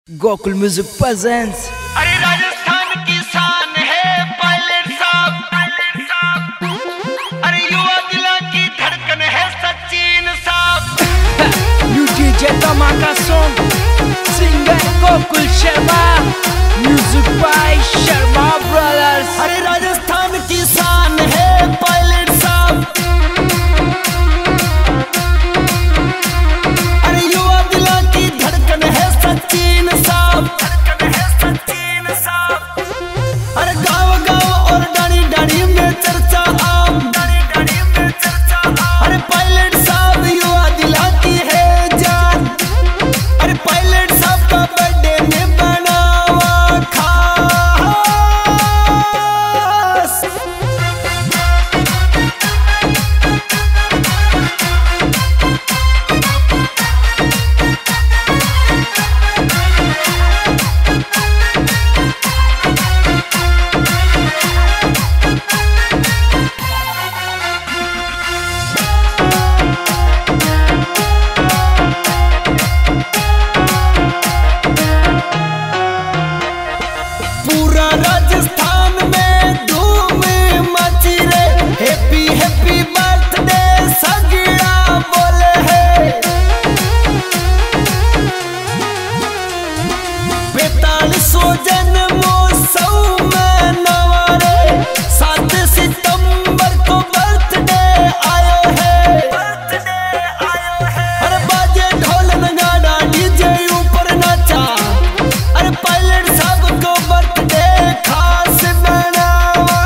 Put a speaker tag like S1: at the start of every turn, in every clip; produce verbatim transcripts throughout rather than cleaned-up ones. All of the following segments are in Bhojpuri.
S1: Gokul music presents.
S2: अरे राजस्थान की शान है पायलट साहब, पायलट साहब। अरे युवा दिलों की धड़कन है सचिन साहब।
S1: न्यू डीजे धमाका song, singer Gokul Sharma, music by Sharma brothers.
S2: अरे राजस्थान की शान है पायलट साहब। अरे युवा दिलों की धड़कन है सचिन साहब, धड़कन है सचिन साहब। अरे गाँव गाँव और डाड़ी डाड़ी में चर्चा आम, डाड़ी डाड़ी में चर्चा आम। अरे पायलट साहब युवा दिलों की है जान। अरे पायलट साहब का बर्थडे में बनावा खास। पूरा राजस्थान में धूम मची रे, हैप्पी हैप्पी बर्थडे सगड़ा बोले है। पैतालीसों जन्मोत्सव में नवारे, सात सितंबर को बर्थडे आयो है, बर्थडे आयो है। अरे बाजे ढोल नगाड़ा डीजे ऊपर नाचा। अरे पायलट साहब को बर्थडे खास बनावा।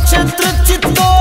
S2: क्षेत्र चित्तौड़